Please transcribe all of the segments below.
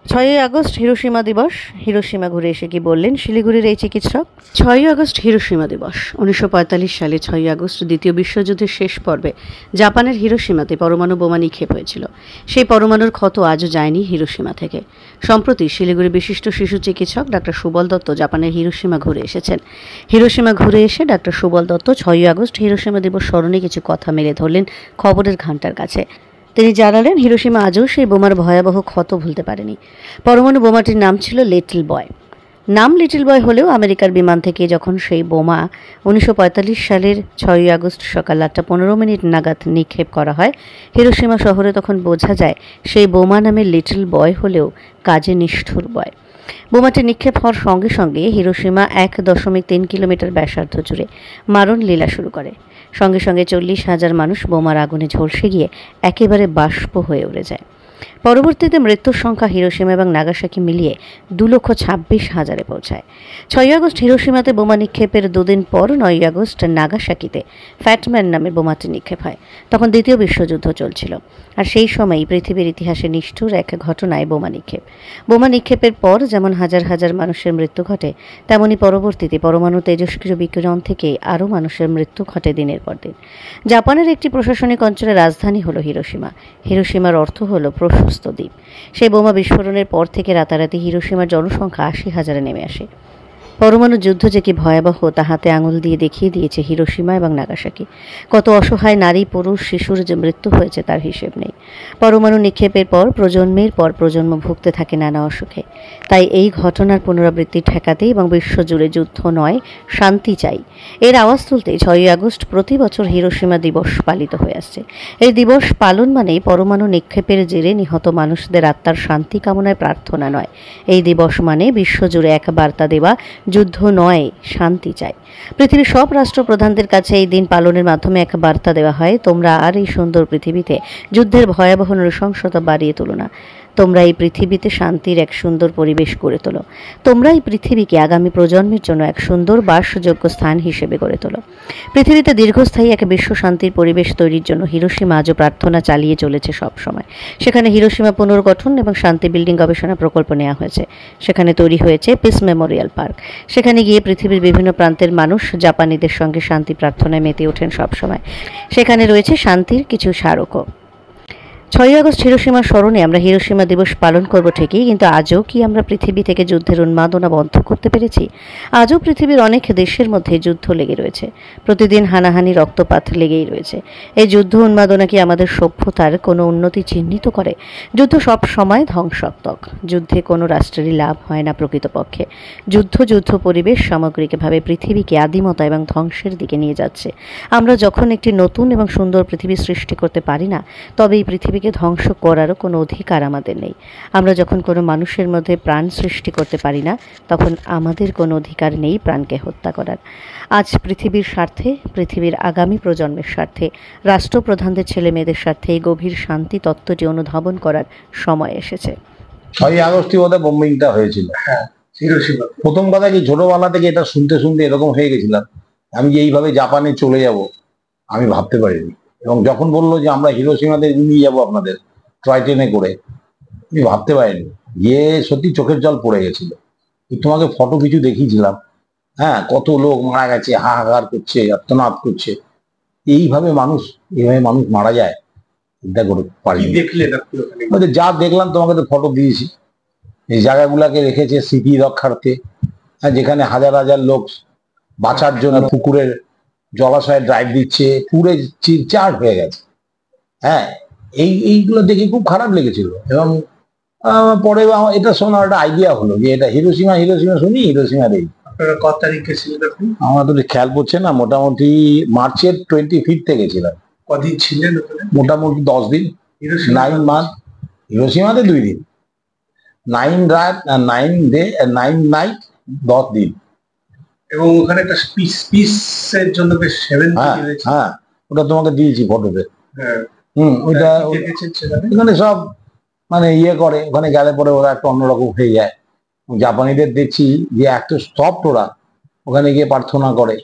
6ই August Hiroshima দিবস। Hiroshima ঘুরে এসে কি বললেন শিলিগুড়ির এই চিকিৎসক? 6ই আগস্ট হিরোশিমা দিবস। 1945 সালে 6ই আগস্ট দ্বিতীয় বিশ্বযুদ্ধের শেষ পর্বে জাপানের হিরোশিমাতে পরমাণু বোমা নিক্ষেপ হয়েছিল। সেই পরমাণুর ক্ষত আজও যায়নি হিরোশিমা থেকে। সম্প্রতি শিলিগুড়ি বিশিষ্ট শিশু চিকিৎসক ডাক্তার সুবল দত্ত জাপানের হিরোশিমা ঘুরে এসেছেন। হিরোশিমা ঘুরে এসে ডাক্তার সুবল দত্ত 6ই আগস্ট হিরোশিমা দিবস স্মরণে কিছু কথা মেলে ধরলেন খবরের ঘণ্টার কাছে। তিনি জানালেন, হিরোশিমা আজও সেই বোমার ভয়াবহ ক্ষত ভুলতে পারেনি। পরমাণু বোমাটির নাম ছিল লিটল বয়। নাম লিটল বয় হলেও আমেরিকার বিমান থেকে যখন সেই বোমা 1945 সালের 6ই আগস্ট সকাল 8:15 নাগাদ নিক্ষেপ করা হয় হিরোশিমা শহরে, তখন বোঝা যায় সেই বোমা নামে লিটল বয় হলেও কাজে নিষ্ঠুর বয়। বোমাটি নিক্ষেপ হওয়ার সঙ্গে সঙ্গে হিরোশিমা 1.3 কিলোমিটার ব্যাসার্ধ জুড়ে মারণ লীলা শুরু করে। সঙ্গে সঙ্গে 40,000 মানুষ বোমার আগুনে ঝলসে গিয়ে একেবারে বাষ্প হয়ে উড়ে যায়। পরবর্তীতে মৃত্যুর সংখ্যা হিরোশিমা এবং নাগাসাকি মিলিয়ে 2,26,000-এ পৌঁছায়। 6ই আগস্ট হিরোশিমাতে বোমা নিক্ষেপের দুদিন পর 9ই আগস্ট নাগাসাকিতে ফ্যাটম্যান নামে বোমাটি নিক্ষেপ হয়। তখন দ্বিতীয় বিশ্বযুদ্ধ চলছিল, আর সেই সময়ই পৃথিবীর ইতিহাসে নিষ্ঠুর এক ঘটনায় বোমা নিক্ষেপ। বোমা নিক্ষেপের পর যেমন হাজার হাজার মানুষের মৃত্যু ঘটে, তেমনি পরবর্তীতে পরমাণু তেজস্ক্রিয় বিকিরণ থেকে আরও মানুষের মৃত্যু ঘটে দিনের পর দিন। জাপানের একটি প্রশাসনিক অঞ্চলের রাজধানী হল হিরোশিমা। হিরোশিমার অর্থ হল প্রশস্ত দ্বীপ। সেই বোমা বিস্ফোরণের পর থেকে রাতারাতি হিরোশিমার জনসংখ্যা 80,000-এ নেমে আসে। পরমাণু যুদ্ধ যে কি ভয়াবহ তা হাতে আঙুল দিয়ে দেখিয়ে দিয়েছে হিরোশিমা এবং নাগাসাকি। কত অসহায় নারী, পুরুষ, শিশুর যে মৃত্যু হয়েছে তার হিসেব নেই। পরমাণু নিক্ষেপের পর প্রজন্মের পর প্রজন্ম ভুগতে থাকে নানা অসুখে। তাই এই ঘটনার পুনরাবৃত্তি ঠেকাতে এবং বিশ্বজুড়ে যুদ্ধ নয়, শান্তি চাই, এর আওয়াজ তুলতে 6ই আগস্ট প্রতি বছর হিরোশিমা দিবস পালিত হয়ে আসছে। এই দিবস পালন মানেই পরমাণু নিক্ষেপের জেরে নিহত মানুষদের আত্মার শান্তি কামনায় প্রার্থনা নয়। এই দিবস মানে বিশ্বজুড়ে এক বার্তা দেওয়া, যুদ্ধ নয়, শান্তি চাই। পৃথিবীর সব রাষ্ট্রপ্রধানদের কাছে এই দিন পালনের মাধ্যমে এক বার্তা দেওয়া হয়, তোমরা আর এই সুন্দর পৃথিবীতে যুদ্ধের ভয়াবহ নৃশংসতা বাড়িয়ে তুলো না। তোমরা এই পৃথিবীতে শান্তির এক সুন্দর পরিবেশ গড়ে তোলো। তোমরা এই পৃথিবীকে আগামী প্রজন্মের জন্য এক সুন্দর বাসযোগ্য স্থান হিসেবে গড়ে তোলো। পৃথিবীতে দীর্ঘস্থায়ী এক বিশ্ব শান্তির পরিবেশ তৈরির জন্য হিরোশিমা আজও প্রার্থনা চালিয়ে চলেছে সব সময়। সেখানে হিরোশিমা পুনর্গঠন এবং শান্তি বিল্ডিং গবেষণা প্রকল্প নেওয়া হয়েছে। সেখানে তৈরি হয়েছে পিস মেমোরিয়াল পার্ক। সেখানে গিয়ে পৃথিবীর বিভিন্ন প্রান্তের মানুষ জাপানিদের সঙ্গে শান্তি প্রার্থনায় মেতে ওঠেন সবসময়। সেখানে রয়েছে শান্তির কিছু স্মারকও। 6ই আগস্ট হিরোশিমার স্মরণে আমরা হিরোশিমা দিবস পালন করব ঠিকই, কিন্তু আজও কি আমরা পৃথিবী থেকে যুদ্ধের উন্মাদনা বন্ধ করতে পেরেছি? আজও পৃথিবীর অনেক দেশের মধ্যে যুদ্ধ লেগে রয়েছে। প্রতিদিন হানাহানি, রক্তপাত লেগেই রয়েছে। এই যুদ্ধ উন্মাদনা কি আমাদের সভ্যতার কোনো উন্নতি চিহ্নিত করে? যুদ্ধ সব সময় ধ্বংসাত্মক। যুদ্ধে কোনো রাষ্ট্রেরই লাভ হয় না প্রকৃতপক্ষে। যুদ্ধ পরিবেশ সামগ্রিকভাবে পৃথিবীকে আদিমতা এবং ধ্বংসের দিকে নিয়ে যাচ্ছে। আমরা যখন একটি নতুন এবং সুন্দর পৃথিবী সৃষ্টি করতে পারি না, তবে এই পৃথিবীকে ধ্বংস করারও কোনো অধিকার আমাদের নেই। আমরা যখন কোনো মানুষের মধ্যে প্রাণ সৃষ্টি করতে পারি না, তখন আমাদের কোনো অধিকার নেই প্রাণকে হত্যা করার। আজ পৃথিবীর স্বার্থে, পৃথিবীর আগামী প্রজন্মের স্বার্থে, রাষ্ট্রপ্রধানদের ছেলে মেয়েদের স্বার্থে এই গভীর শান্তি তত্ত্বটি অনুধাবন করার সময় এসেছে। 6ই আগস্টই বোধহয় বোম্বিংটা হয়েছিল। প্রথম কথা কি, ছোটবেলা থেকে এটা শুনতে শুনতে এরকম হয়ে গেছিলাম, আমি যে এইভাবে জাপানে চলে যাব আমি ভাবতে পারিনি। এবং যখন বললো যে আমরা হিরোশিমাতে নিয়ে যাবো আপনাদের টয় ট্রেনে করে, আমি ভাবতে পারিনি। গিয়ে সত্যি চোখের জল পড়ে গেছিল। তোমাকে ফটো কিছু দেখিয়েছিলাম, হ্যাঁ, কত লোক মারা গেছে, হাহাকার করছে, আর্তনাদ করছে। এইভাবে মানুষ মারা যায় চিন্তা করে পারি। যা দেখলাম তোমাকে তো ফটো দিয়েছি। এই জায়গাগুলাকে রেখেছে স্মৃতি রক্ষার্থে, যেখানে হাজার হাজার লোক বাঁচার জন্য পুকুরের জলাশয়ে ড্রাইভ দিচ্ছে, পুরে চিরচার হয়ে গেছে। হ্যাঁ, এইগুলো দেখে খুব খারাপ লেগেছিল। এবং পরে এটা শোনার একটা আইডিয়া হলো যে এটা হিরোশিমা শুনি, হিরোশিমা দেই। আপনারা কত তারিখে ছিলেন আপনি? আমার তো খেয়াল পড়ছে না, মোটামুটি মার্চের 25 গেছিলাম। কদিন ছিলেন? মোটামুটি 10 দিন। 9 মান্থ। হিরোশিমাতে 2 দিন, 9 রাত, 9 ডে, 9 নাইট, 10 দিন। এবং ওখানে একটা পিসের জন্য বেশ 7 হয়েছে। হ্যাঁ, ওটা তোমাকে দিয়েছি ফটোতে। হ্যাঁ, ওইটা এখানে সব মানে ইয়ে করে, ওখানে গেলে পরে ওরা একটা অন্যরকম হয়ে যায়। জাপানিদের দেখছি যে একটা সফট, ওরা ওখানে গিয়ে প্রার্থনা করে।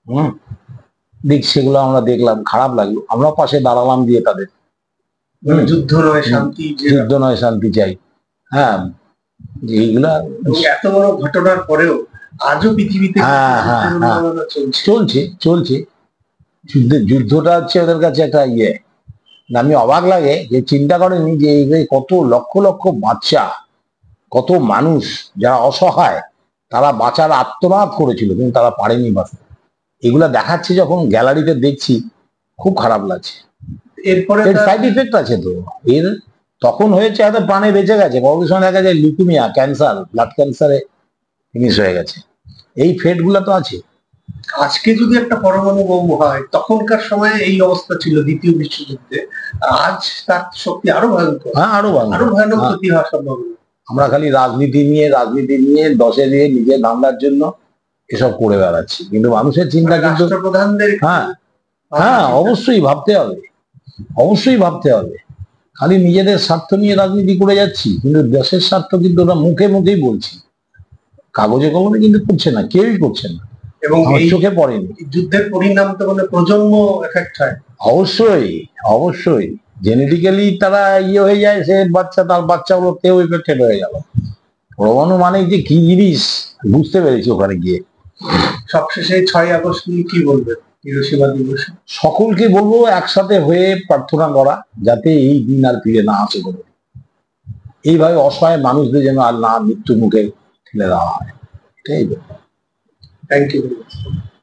সেগুলো আমরা দেখলাম, খারাপ লাগলো। আমরা পাশে দাঁড়ালাম দিয়ে তাদের। যুদ্ধ নয় শান্তি, যুদ্ধ নয় শান্তি চাই। হ্যাঁ, যে এইগুলা এবং এত বড় ঘটনার পরেও আজও পৃথিবীতে হ্যাঁ, হ্যাঁ, যুদ্ধের হ্যাঁ। উন্মাদনা চলছে। চলছে যুদ্ধটা হচ্ছে ওদের কাছে একটা ইয়ে। আমি অবাক লাগে যে চিন্তা করেনি যে এই যে কত লক্ষ লক্ষ বাচ্চা, কত মানুষ যারা অসহায়, তারা বাঁচার আত্মনাদ করেছিল কিন্তু তারা পারেনি বাঁচতে। এগুলা দেখাচ্ছে যখন গ্যালারিতে দেখছি, খুব খারাপ লাগছে। এরপরে এর সাইড ইফেক্ট আছে তো। এর তখন হয়েছে হয়তো প্রাণে বেঁচে গেছে, পরবর্তী সময় দেখা যায় লিউকেমিয়া, ক্যান্সার, ব্লাড ক্যান্সারে ফিনিশ হয়ে গেছে। এই ফেট গুলা তো আছে। আজকে যদি একটা পরমাণু বোম হয়, তখনকার সময়ে এই অবস্থা ছিল দ্বিতীয় বিশ্বযুদ্ধে, আজ তার শক্তি আরো ভয়ঙ্কর, হ্যাঁ, আরো আরো ভয়ানক হ্যাঁ। ক্ষতি হওয়ার সম্ভাবনা। আমরা খালি রাজনীতি নিয়ে দশে দিয়ে নিজের ধান্দার জন্য এসব করে বেড়াচ্ছি, কিন্তু মানুষের চিন্তা কিন্তু রাষ্ট্রপ্রধানদের হ্যাঁ, হ্যাঁ, অবশ্যই ভাবতে হবে, অবশ্যই ভাবতে হবে। খালি নিজেদের স্বার্থ নিয়ে রাজনীতি করে যাচ্ছি, কিন্তু দেশের স্বার্থ কিন্তু ওরা মুখে মুখেই বলছি, কাগজে কলমে কিন্তু করছে না, কেউই করছে না, এবং আমার এই চোখে পড়েনি। যুদ্ধের পরিণাম তো মানে প্রজন্ম এফেক্ট হয়। অবশ্যই, অবশ্যই জেনেটিক্যালি তারা ইয়ে হয়ে যায়, সে বাচ্চা, তার বাচ্চাগুলো কেউ এফেক্টেড হয়ে গেল। পরমাণু মানে যে কি জিনিস বুঝতে পেরেছি ওখানে গিয়ে। সবশেষে 6ই আগস্ট নিয়ে কি বলবেন হিরোশিমা দিবসে? সকলকে বলবো একসাথে হয়ে প্রার্থনা করা, যাতে এই দিন আর ফিরে না আসে কোনো। এইভাবে অসহায় মানুষদের যেন আর না মৃত্যু মুখে ঠেলে দেওয়া হয়, এটাই। Thank you.